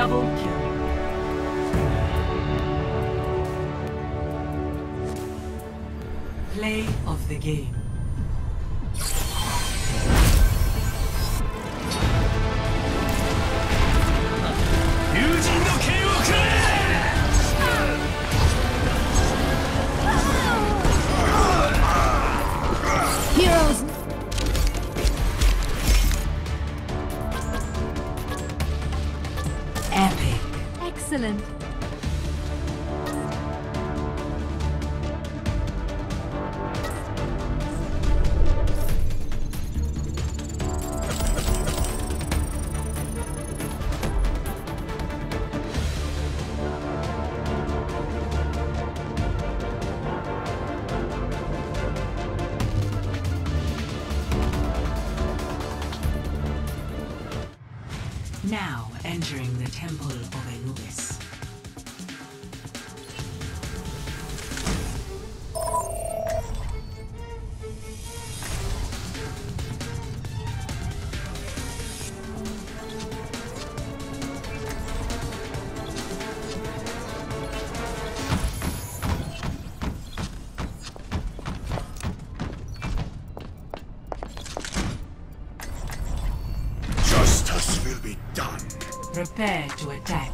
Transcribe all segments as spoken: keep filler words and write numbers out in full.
Double kill. Play of the game. Heroes. Epic. Excellent. Now entering the Temple of Anubis. Justice will be done. Prepare to attack.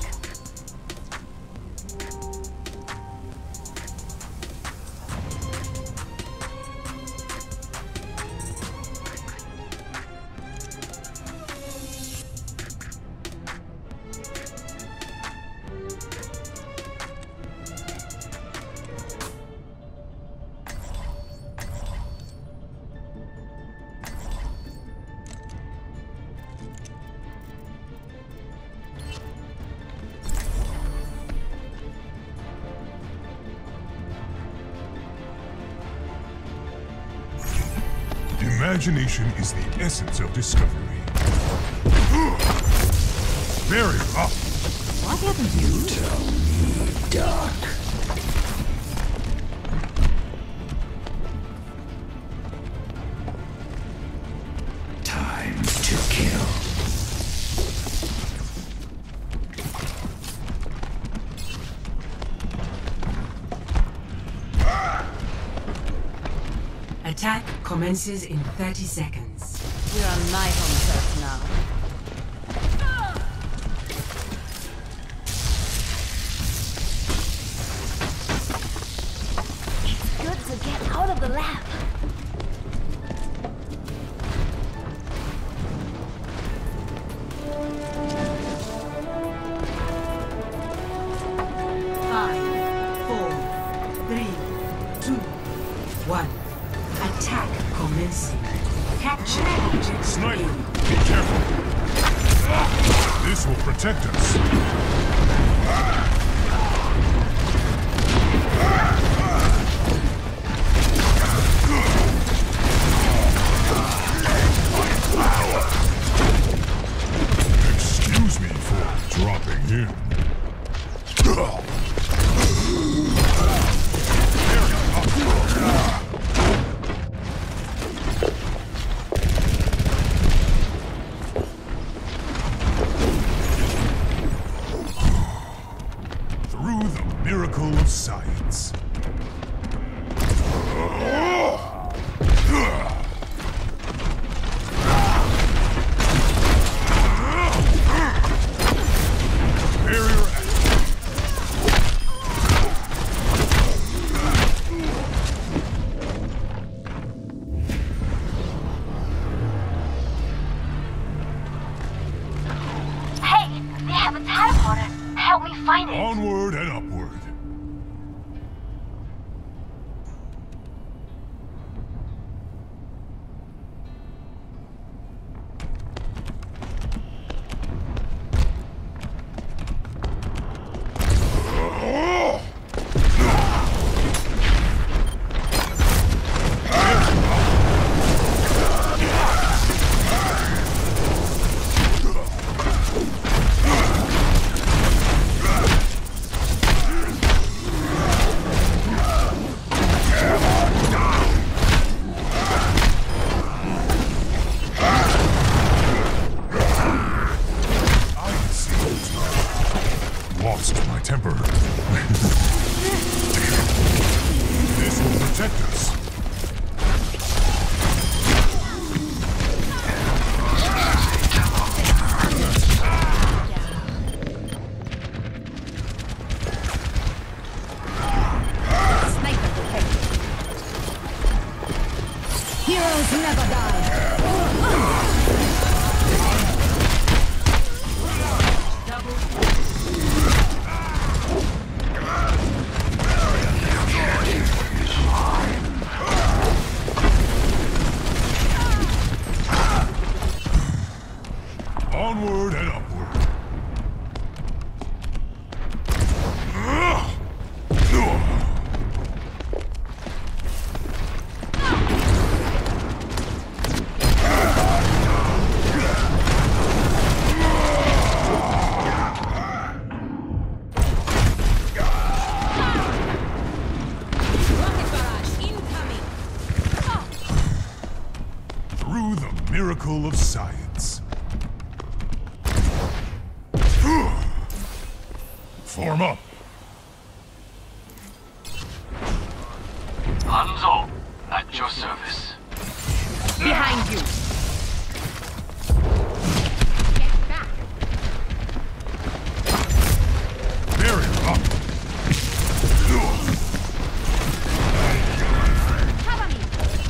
Imagination is the essence of discovery. Barrier up! What happened to you? Tell me, Doc. Time to kill. Attack commences in thirty seconds. You're on my home turf now. It's good to get out of the lab. Five, four, three, two, one. Attack commencing. Capture object. Sniper, be careful. This will protect us. Excuse me for dropping in. Through the miracle of science. Barrier active. Hey, they have a teleporter. Help me find it. Onward and upward. never die. Onward and upward. Through the miracle of science. Form up. Hanzo, at your service. Behind you. Get back. Barrier up. Cover me.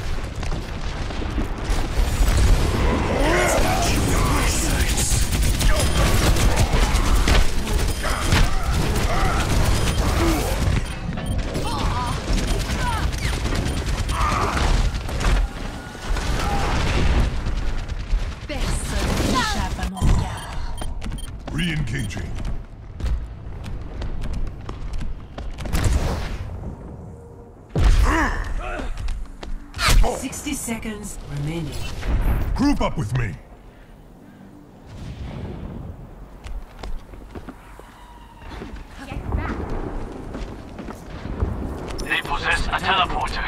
Re-engaging. Sixty seconds remaining. Group up with me. Get back. They possess a teleporter.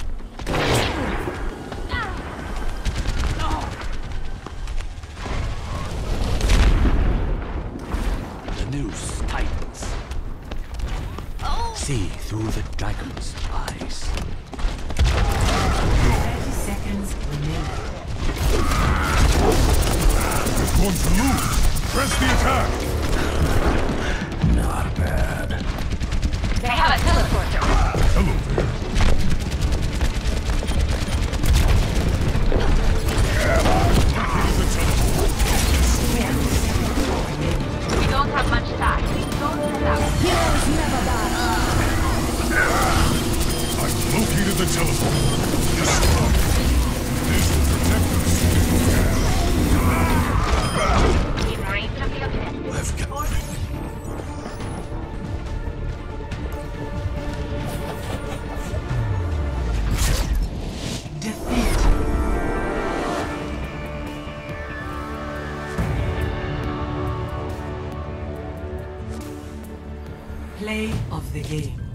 The noose tightens. See through the dragon's eyes. Thirty seconds remaining. This one's loose. Press the attack. Not bad. They have a teleporter. Hello there. We don't have much time. Don't let out. Heroes never die. I've located the teleport. Destroy. This will protect us. In range of the objective. I've got Defeat. Play of the game.